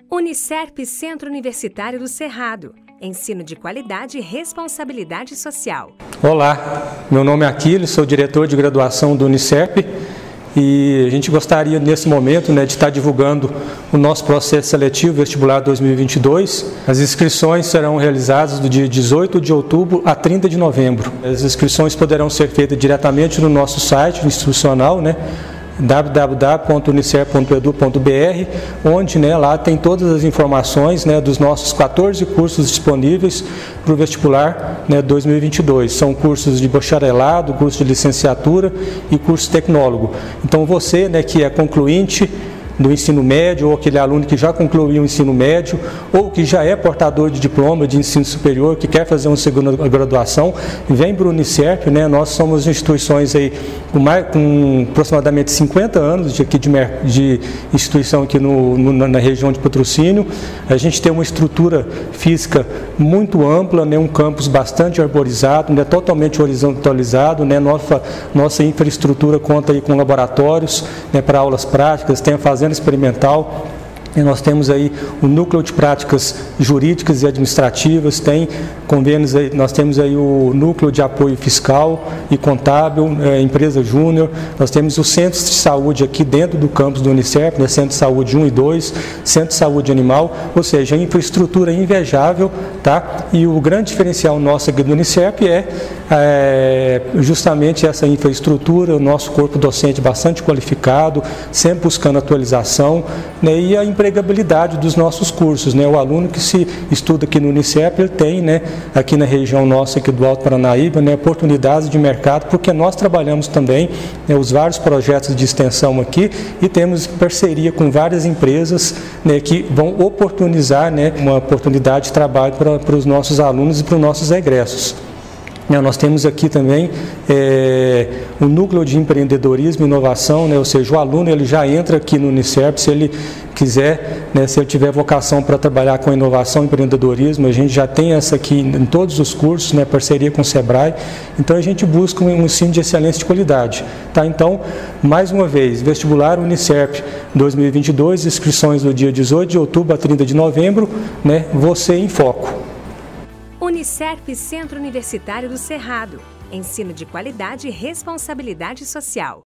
Unicerp Centro Universitário do Cerrado. Ensino de qualidade e responsabilidade social. Olá, meu nome é Aquiles, sou diretor de graduação do Unicerp e a gente gostaria nesse momento de estar divulgando o nosso processo seletivo vestibular 2022. As inscrições serão realizadas do dia 18 de outubro a 30 de novembro. As inscrições poderão ser feitas diretamente no nosso site institucional, www.unicerp.edu.br, onde lá tem todas as informações dos nossos 14 cursos disponíveis para o vestibular 2022. São cursos de bacharelado, curso de licenciatura e curso tecnólogo. Então você que é concluinte do ensino médio, ou aquele aluno que já concluiu o ensino médio, ou que já é portador de diploma de ensino superior, que quer fazer uma segunda graduação, vem para o Unicerp. Nós somos instituições com aproximadamente 50 anos de instituição aqui na região de patrocínio. A gente tem uma estrutura física muito ampla, um campus bastante arborizado, totalmente horizontalizado. Nossa infraestrutura conta aí com laboratórios para aulas práticas, tem a fazenda experimental. E nós temos aí o núcleo de práticas jurídicas e administrativas, tem convênios, nós temos aí o núcleo de apoio fiscal e contábil, empresa júnior, nós temos os centros de saúde aqui dentro do campus do Unicerp, Centro de Saúde 1 e 2, Centro de Saúde Animal, ou seja, a infraestrutura invejável, E o grande diferencial nosso aqui do Unicerp é justamente essa infraestrutura, o nosso corpo docente bastante qualificado, sempre buscando atualização, e a empregabilidade dos nossos cursos. O aluno que se estuda aqui no Unicerp, ele tem, aqui na região nossa aqui do Alto Paranaíba, oportunidades de mercado, porque nós trabalhamos também os vários projetos de extensão aqui e temos parceria com várias empresas que vão oportunizar uma oportunidade de trabalho para os nossos alunos e para os nossos egressos. Nós temos aqui também o núcleo de empreendedorismo e inovação, ou seja, o aluno ele já entra aqui no Unicerp, se ele quiser, se ele tiver vocação para trabalhar com inovação e empreendedorismo, a gente já tem essa aqui em todos os cursos, parceria com o Sebrae, então a gente busca um ensino de excelência de qualidade. Então, mais uma vez, vestibular Unicerp 2022, inscrições do dia 18 de outubro a 30 de novembro, você em foco. Unicerp Centro Universitário do Cerrado. Ensino de qualidade e responsabilidade social.